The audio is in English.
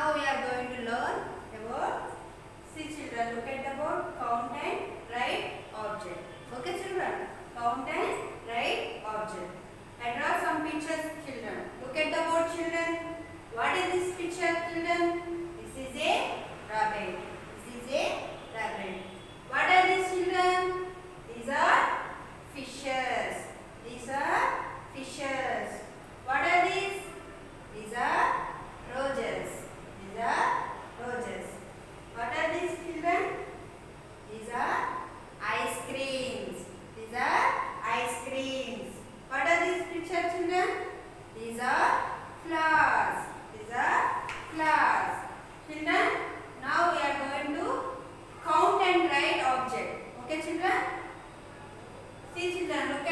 Now we are going to learn about, see children, look at the board, count and write object. Okay children, count and write object. I draw some pictures children. Look at the board children. What is this picture children? This is a rabbit. This is a rabbit. What are these children? These are fishes. These are fishes. What are these? These are roses. These are roses. What are these children? These are ice creams. These are ice creams. What are these picture children? These are flowers. These are flowers. Children, now we are going to count and write object. Okay children? See children, look